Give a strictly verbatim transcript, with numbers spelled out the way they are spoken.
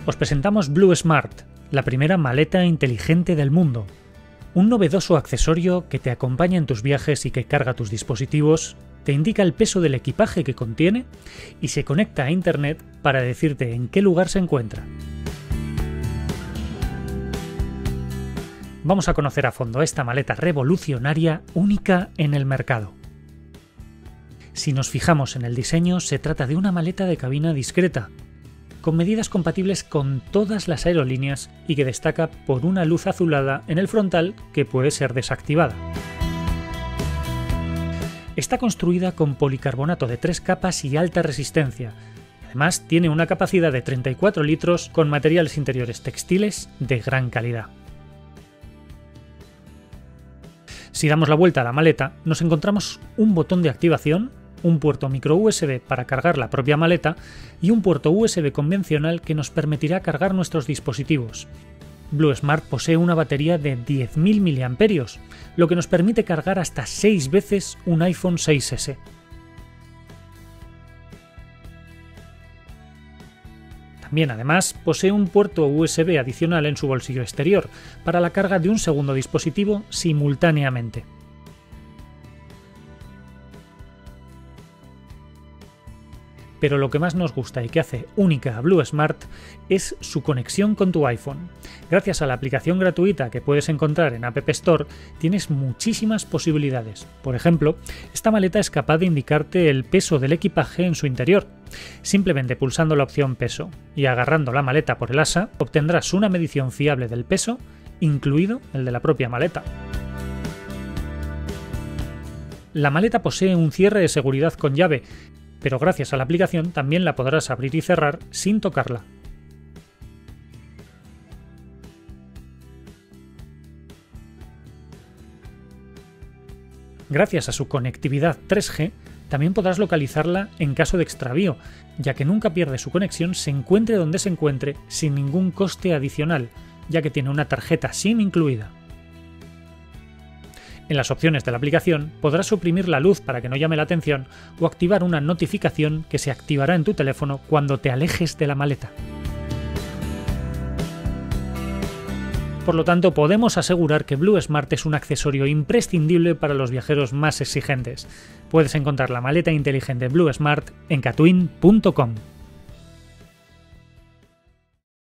Os presentamos Blue Smart, la primera maleta inteligente del mundo. Un novedoso accesorio que te acompaña en tus viajes y que carga tus dispositivos, te indica el peso del equipaje que contiene y se conecta a internet para decirte en qué lugar se encuentra. Vamos a conocer a fondo esta maleta revolucionaria única en el mercado. Si nos fijamos en el diseño, se trata de una maleta de cabina discreta, con medidas compatibles con todas las aerolíneas y que destaca por una luz azulada en el frontal que puede ser desactivada. Está construida con policarbonato de tres capas y alta resistencia. Además, tiene una capacidad de treinta y cuatro litros con materiales interiores textiles de gran calidad. Si damos la vuelta a la maleta, nos encontramos un botón de activación, un puerto micro U S B para cargar la propia maleta y un puerto U S B convencional que nos permitirá cargar nuestros dispositivos. Blue Smart posee una batería de diez mil miliamperios hora, lo que nos permite cargar hasta seis veces un iPhone seis ese. También, además, posee un puerto U S B adicional en su bolsillo exterior para la carga de un segundo dispositivo simultáneamente. Pero lo que más nos gusta y que hace única a Blue Smart es su conexión con tu iPhone. Gracias a la aplicación gratuita que puedes encontrar en App Store, tienes muchísimas posibilidades. Por ejemplo, esta maleta es capaz de indicarte el peso del equipaje en su interior. Simplemente pulsando la opción peso y agarrando la maleta por el asa, obtendrás una medición fiable del peso, incluido el de la propia maleta. La maleta posee un cierre de seguridad con llave, pero gracias a la aplicación también la podrás abrir y cerrar sin tocarla. Gracias a su conectividad tres G, también podrás localizarla en caso de extravío, ya que nunca pierde su conexión se encuentre donde se encuentre sin ningún coste adicional, ya que tiene una tarjeta SIM incluida. En las opciones de la aplicación podrás suprimir la luz para que no llame la atención o activar una notificación que se activará en tu teléfono cuando te alejes de la maleta. Por lo tanto, podemos asegurar que Blue Smart es un accesorio imprescindible para los viajeros más exigentes. Puedes encontrar la maleta inteligente Blue Smart en catwin punto com.